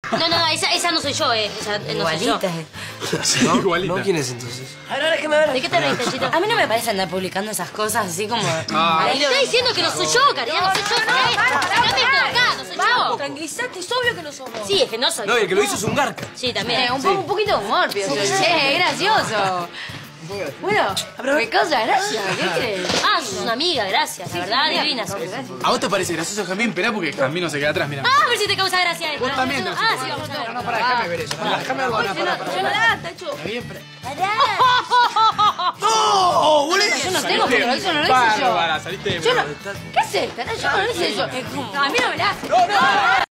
No, esa no soy yo, esa no soy yo. Igualita. ¿No? Igualita. ¿No? ¿Quién es entonces? Ahora déjame ver. ¿De qué te reís, Tachito? A mí no me parece andar publicando esas cosas así como... Ah. Te estoy diciendo que no soy yo, Karina, no soy yo. Sacame esto de acá, no soy yo. Tranquilizate, es obvio que no sos vos. Sí, es que no soy No, y yo. el que lo hizo es un garca. Sí, también. Un poquito de humor, Pio. Es gracioso. Bueno, me causa gracia. ¿Qué crees? Ah, sos una amiga, gracias. La verdad, divina sos. ¿A vos te parece gracioso, Jamín? Esperá porque Jamín no se queda atrás, mira. Ah, a ver si te causa gracia esto. Vos también, Ah, sí, vamos a ver. No, pará, déjame ver eso. Pará, déjame algo. Pará, Tacho. Está bien, pará. ¡No! ¡Boludo! Yo no tengo que lo hizo, no lo hice yo. Bárbara, saliste de... Yo no... ¿Qué haces? Yo no lo hice yo. A mí no me la hace.